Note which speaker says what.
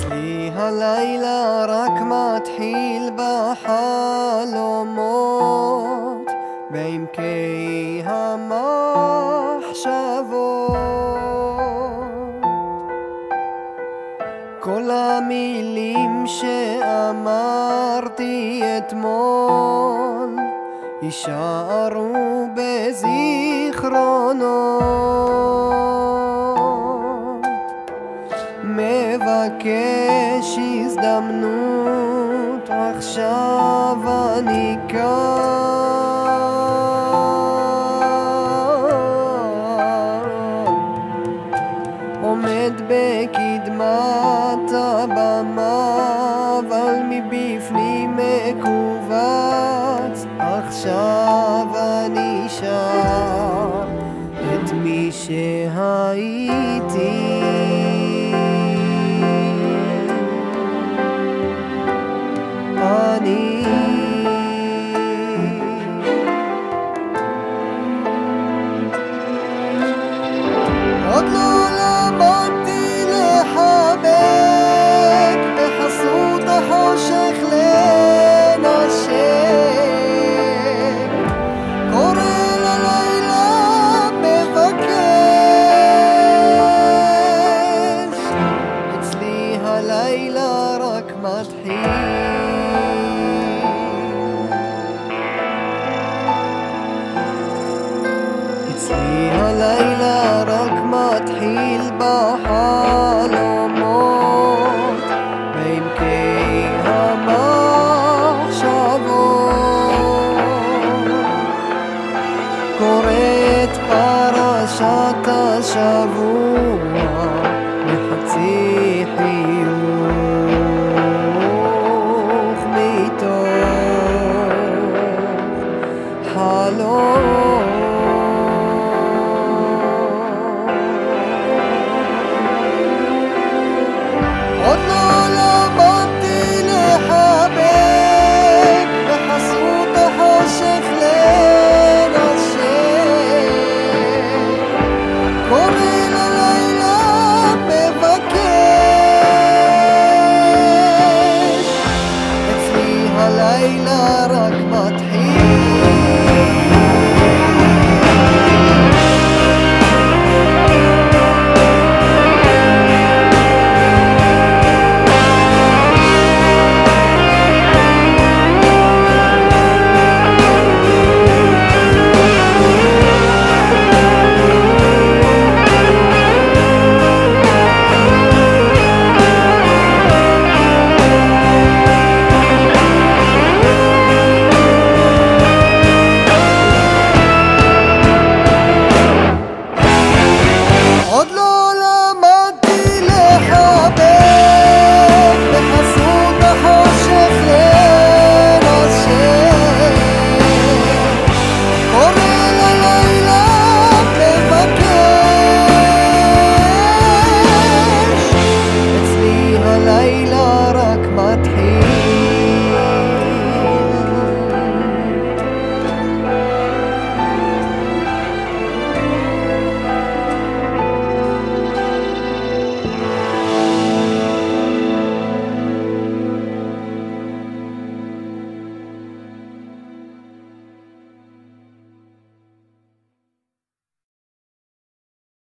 Speaker 1: אצלי הלילה רק מתחיל בחלומות, בעמקי המחשבות. כל המילים שאמרתי אתמול יישארו בזיכרונות. מבקש הזדמנות, עכשיו אני כאן, עומד בקדמת הבמה, אבל מבפנים מכווץ. עכשיו אני שר את מי שהייתי. עוד לא למדתי לחבק, בחסות החושך לנשק. קורא ללילה מבקש, אצלי הלילה רק מתחיל. אצלי הלילה רק מתחיל בחלומות, בעמקי המחשבות. קורא את פרשת השבוע מחצי חיוך.